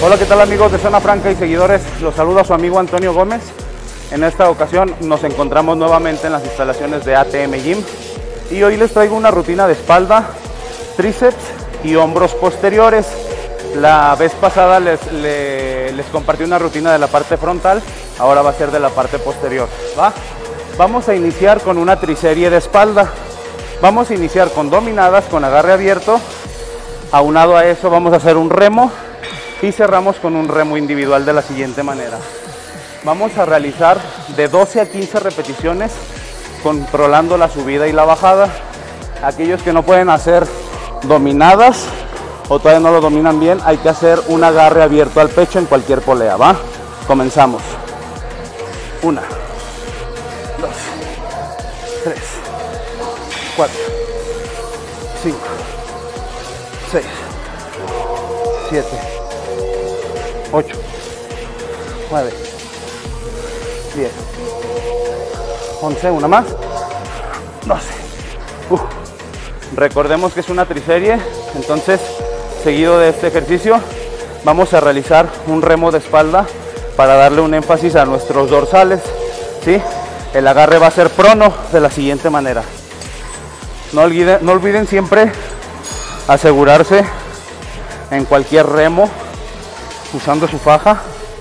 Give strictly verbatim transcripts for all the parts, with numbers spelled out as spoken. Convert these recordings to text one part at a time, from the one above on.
Hola, ¿qué tal amigos de Zona Franca y seguidores? Los saluda su amigo Antonio Gómez. En esta ocasión nos encontramos nuevamente en las instalaciones de A T M Gym y hoy les traigo una rutina de espalda, tríceps y hombros posteriores. La vez pasada les, les, les compartí una rutina de la parte frontal, ahora va a ser de la parte posterior, ¿va? Vamos a iniciar con una triserie de espalda. Vamos a iniciar con dominadas, con agarre abierto. Aunado a eso vamos a hacer un remo y cerramos con un remo individual de la siguiente manera. Vamos a realizar de doce a quince repeticiones controlando la subida y la bajada. Aquellos que no pueden hacer dominadas o todavía no lo dominan bien, hay que hacer un agarre abierto al pecho en cualquier polea, ¿va? Comenzamos. Una, dos, tres, cuatro, cinco, seis, siete, ocho, nueve, diez, once, una más, doce. Uf. Recordemos que es una triserie, entonces seguido de este ejercicio vamos a realizar un remo de espalda para darle un énfasis a nuestros dorsales, ¿sí? El agarre va a ser prono de la siguiente manera. No olviden, no olviden siempre asegurarse en cualquier remo usando su faja.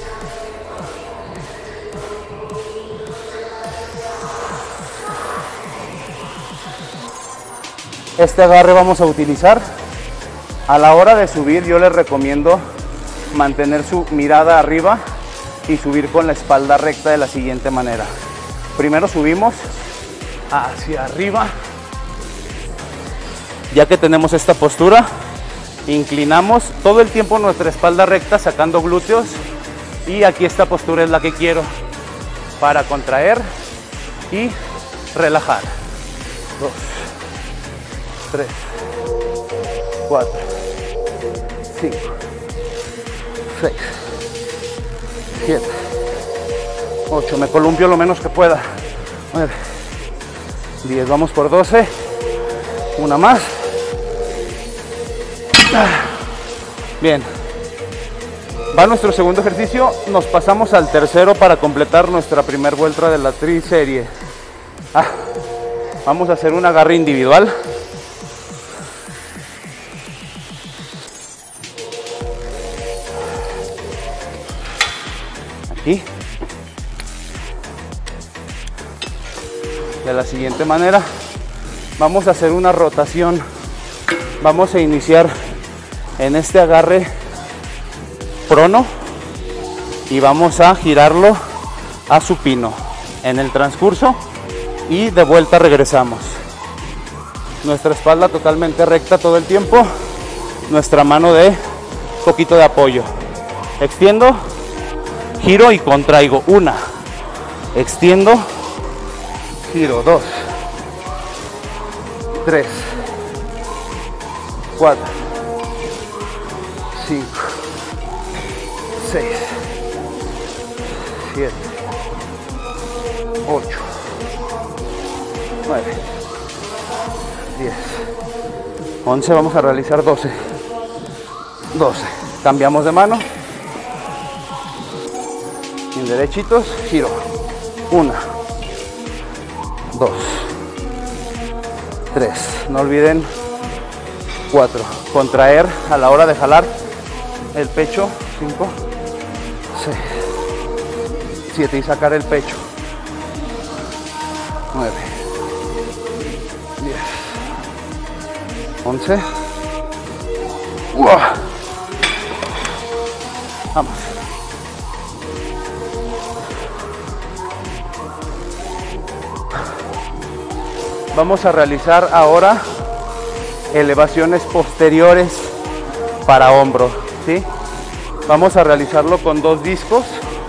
Este agarre vamos a utilizar a la hora de subir. Yo les recomiendo mantener su mirada arriba y subir con la espalda recta de la siguiente manera. Primero subimos hacia arriba. Ya que tenemos esta postura, inclinamos todo el tiempo nuestra espalda recta sacando glúteos, y aquí esta postura es la que quiero para contraer y relajar. Dos, tres, cuatro, cinco, seis, siete, ocho. Me columpio lo menos que pueda. nueve, diez. Vamos por doce. Una más. Bien. Va nuestro segundo ejercicio. Nos pasamos al tercero para completar nuestra primer vuelta de la triserie. Ah, vamos a hacer un agarre individual. Aquí. De la siguiente manera. Vamos a hacer una rotación. Vamos a iniciar en este agarre prono y vamos a girarlo a supino en el transcurso y de vuelta regresamos. Nuestra espalda totalmente recta todo el tiempo, nuestra mano de poquito de apoyo. Extiendo, giro y contraigo. Una, extiendo, giro. Dos, tres, cuatro, cinco, seis, siete, ocho, nueve, diez, once. Vamos a realizar doce. doce. Cambiamos de mano. En derechitos, giro. Una, dos, tres. No olviden. cuatro. Contraer a la hora de jalar el pecho. cinco, seis, siete y sacar el pecho. nueve, diez, once. ¡Uah! Vamos. Vamos a realizar ahora elevaciones posteriores para hombro, ¿sí? Vamos a realizarlo con dos discos.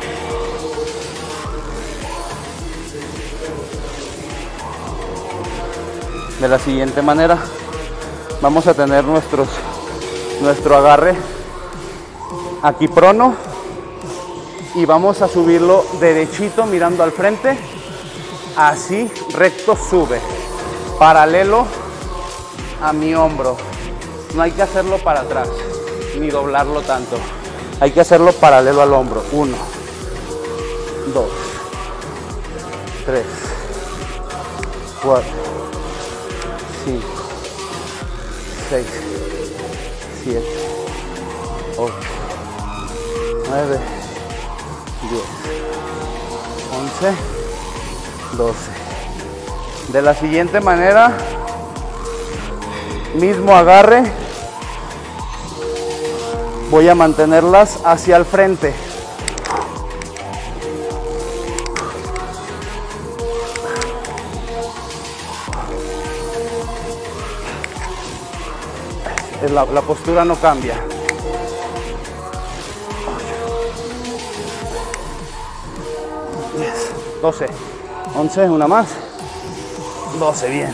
De la siguiente manera. Vamos a tener nuestros, nuestro agarre aquí prono y vamos a subirlo derechito mirando al frente. Así, recto sube, paralelo a mi hombro. No hay que hacerlo para atrás, ni doblarlo tanto. hay que hacerlo paralelo al hombro. uno, dos, tres, cuatro, cinco, seis, siete, ocho, nueve, diez, once, doce. De la siguiente manera, mismo agarre, voy a mantenerlas hacia el frente. La, la postura no cambia. diez, doce, once, una más, doce, bien.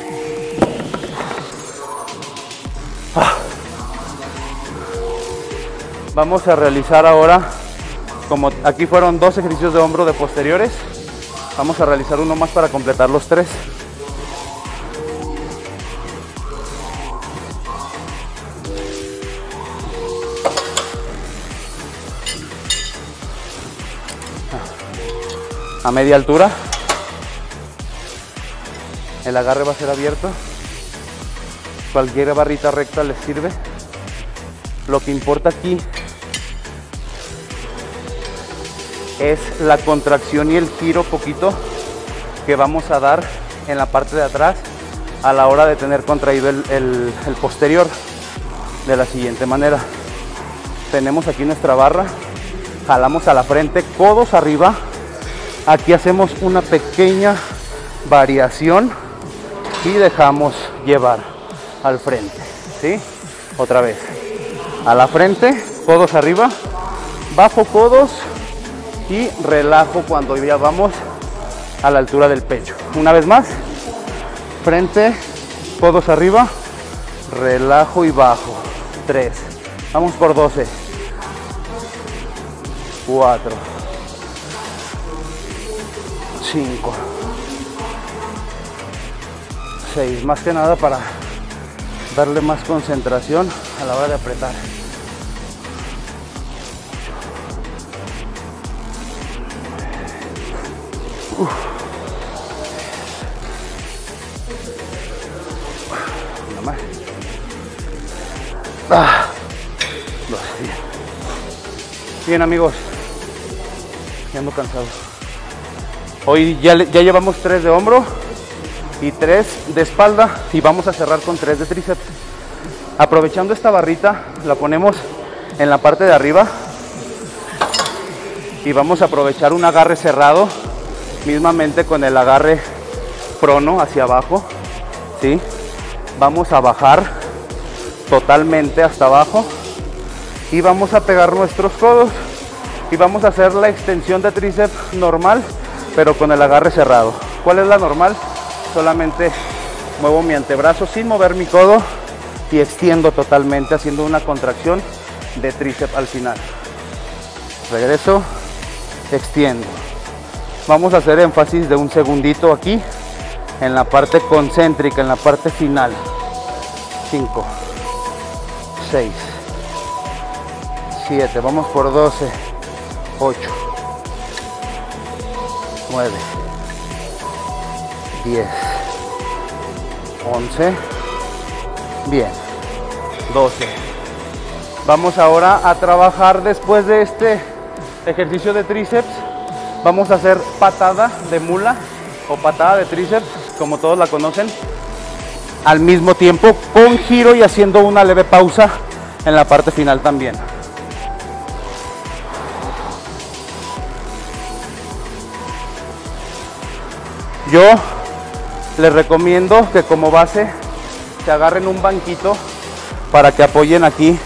Ah. Vamos a realizar ahora, como aquí fueron dos ejercicios de hombro de posteriores, vamos a realizar uno más para completar los tres. A media altura, el agarre va a ser abierto, cualquier barrita recta les sirve. Lo que importa aquí es la contracción y el giro poquito que vamos a dar en la parte de atrás a la hora de tener contraído el, el, el posterior. De la siguiente manera, tenemos aquí nuestra barra, jalamos a la frente, codos arriba. Aquí hacemos una pequeña variación y dejamos llevar al frente, ¿sí? Otra vez, a la frente, codos arriba, bajo codos y relajo cuando ya vamos a la altura del pecho. Una vez más, frente, codos arriba, relajo y bajo. tres, vamos por doce, cuatro, cinco, seis, más que nada para darle más concentración a la hora de apretar. Uf. Una más. Ah. Dos, bien. Bien, amigos, ya ando cansado. Hoy ya, ya llevamos tres de hombro y tres de espalda y vamos a cerrar con tres de tríceps. Aprovechando esta barrita, la ponemos en la parte de arriba y vamos a aprovechar un agarre cerrado, mismamente con el agarre prono hacia abajo, ¿sí? Vamos a bajar totalmente hasta abajo y vamos a pegar nuestros codos y vamos a hacer la extensión de tríceps normal, pero con el agarre cerrado. ¿Cuál es la normal? Solamente muevo mi antebrazo sin mover mi codo y extiendo totalmente, haciendo una contracción de tríceps al final. Regreso, extiendo. Vamos a hacer énfasis de un segundito aquí en la parte concéntrica, en la parte final. cinco, seis, siete, vamos por doce, ocho, nueve, diez, once, bien, doce. Vamos ahora a trabajar después de este ejercicio de tríceps. Vamos a hacer patada de mula o patada de tríceps, como todos la conocen, al mismo tiempo con giro y haciendo una leve pausa en la parte final también. Yo les recomiendo que como base se agarren un banquito para que apoyen aquí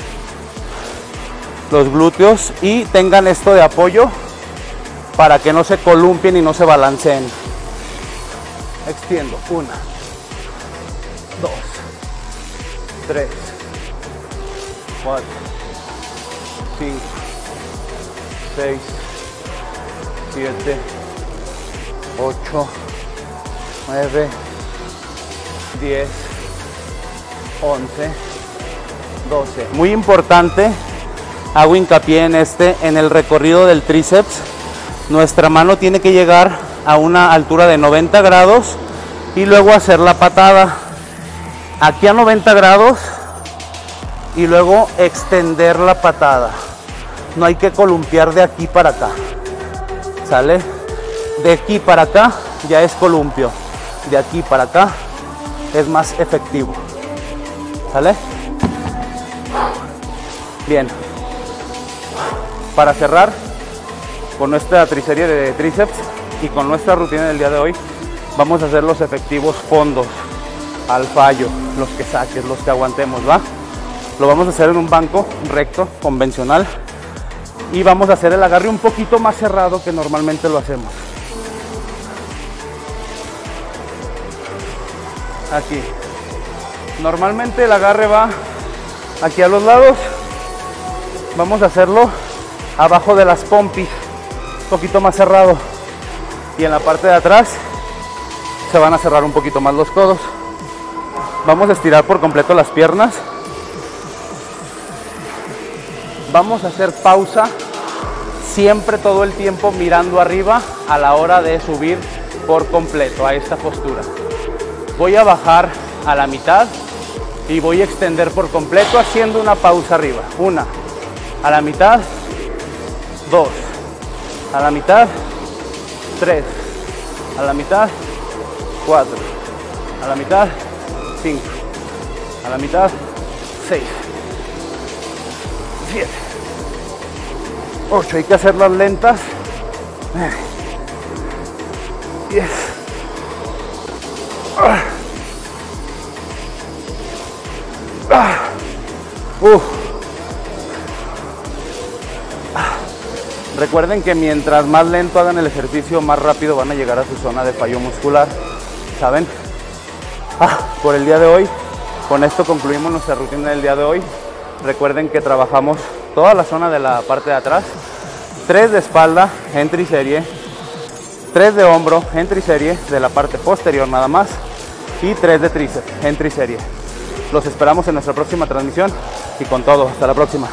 los glúteos y tengan esto de apoyo para que no se columpien y no se balanceen. Extiendo. Una, dos, tres, cuatro, cinco, seis, siete, ocho, nueve, diez, once, doce. Muy importante hago hincapié en este, en el recorrido del tríceps. Nuestra mano tiene que llegar a una altura de noventa grados y luego hacer la patada aquí a noventa grados y luego extender la patada. No hay que columpiar de aquí para acá, ¿sale? De aquí para acá ya es columpio, de aquí para acá es más efectivo, ¿sale? Bien, para cerrar con nuestra triserie de tríceps y con nuestra rutina del día de hoy, vamos a hacer los efectivos fondos al fallo, los que saques, los que aguantemos, ¿va? Lo vamos a hacer en un banco recto, convencional, y vamos a hacer el agarre un poquito más cerrado que normalmente lo hacemos. Aquí. Normalmente el agarre va aquí a los lados. Vamos a hacerlo abajo de las pompis, un poquito más cerrado, y en la parte de atrás se van a cerrar un poquito más los codos. Vamos a estirar por completo las piernas. Vamos a hacer pausa siempre, todo el tiempo mirando arriba a la hora de subir por completo a esta postura. Voy a bajar a la mitad y voy a extender por completo haciendo una pausa arriba. Una, a la mitad, dos, a la mitad, tres, a la mitad, cuatro, a la mitad, cinco, a la mitad, seis, siete, ocho. Hay que hacerlas lentas. diez. Uf. Recuerden que mientras más lento hagan el ejercicio, más rápido van a llegar a su zona de fallo muscular, ¿saben? Ah, por el día de hoy, con esto concluimos nuestra rutina del día de hoy. Recuerden que trabajamos toda la zona de la parte de atrás, tres de espalda en triserie, tres de hombro en triserie de la parte posterior nada más, y tres de tríceps en triserie. Los esperamos en nuestra próxima transmisión y con todo, hasta la próxima.